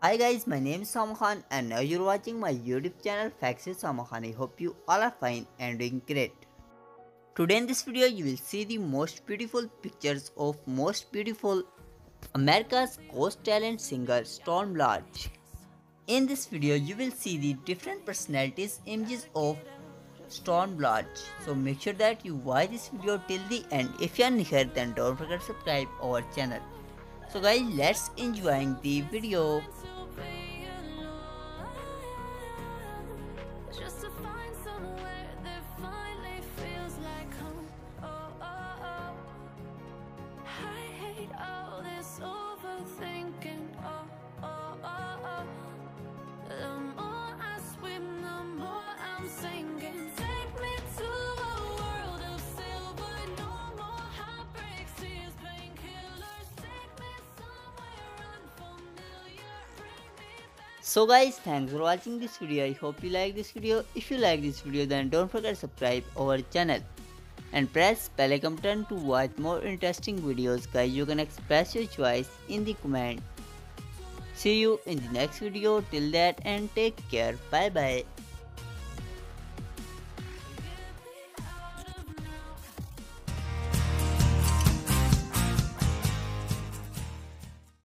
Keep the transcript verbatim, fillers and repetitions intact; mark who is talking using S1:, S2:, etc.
S1: Hi guys, my name is Sama Khan and now you're watching my YouTube channel Facts with Sama Khan. I hope you all are fine and doing great. Today in this video you will see the most beautiful pictures of most beautiful America's Ghost Talent singer Storm Lodge. In this video you will see the different personalities images of Storm Lodge. So make sure that you watch this video till the end. If you are new here then don't forget to subscribe our channel. So guys, let's enjoy the video. So guys, thanks for watching this video. I hope you like this video. If you like this video then don't forget to subscribe our channel and press bell icon button to watch more interesting videos. Guys, you can express your choice in the comment. See you in the next video. Till that and take care. Bye bye.